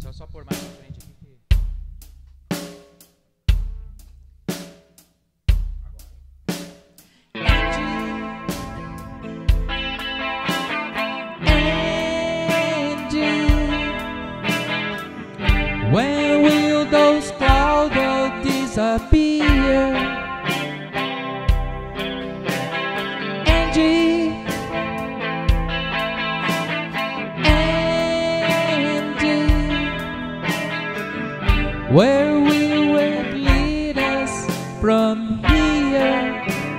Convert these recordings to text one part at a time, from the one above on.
Então só pôr mais pra frente aqui que... When will those clouds all disappear? Angie, Angie, where will it lead us from here?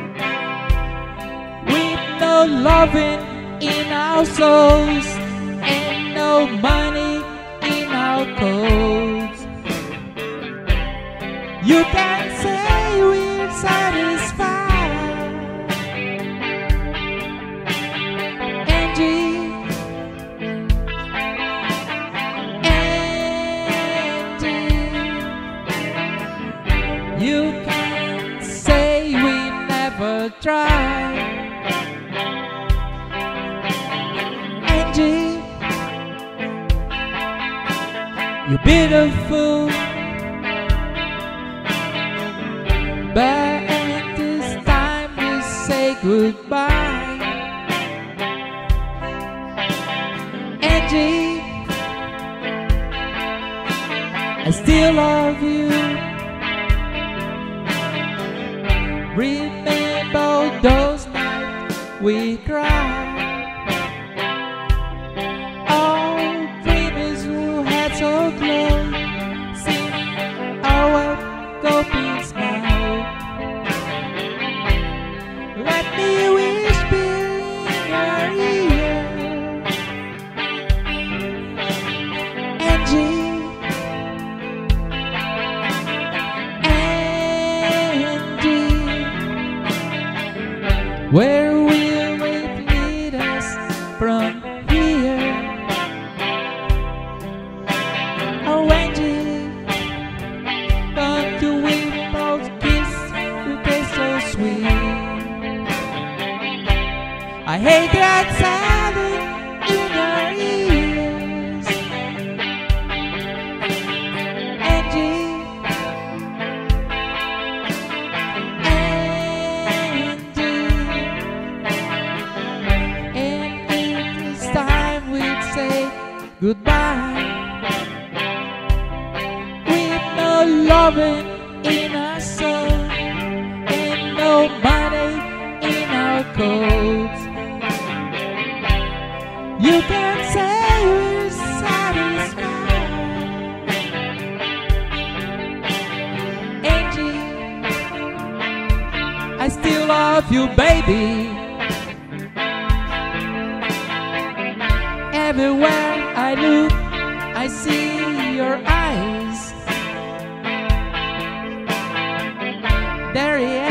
With no loving in our souls and no money in our coats. You can say we're satisfied, Angie, Angie. You can say we never tried, Angie. You're beautiful, but at this time we say goodbye, Angie. I still love you. Remember those nights we cried. All dreamers who had so close, singing our welcoming smile. Let me whisper in your ear, Angie, Angie. Where will it lead us from here? Oh, Angie, don't you weep, both kiss will taste so sweet. I hate that silence in your ears, Angie, Angie. And it's time we'd say goodbye, with no loving in our soul and no money in our coats. You can say we're satisfied, Angie. I still love you, baby. Everywhere I look, I see your eyes. There he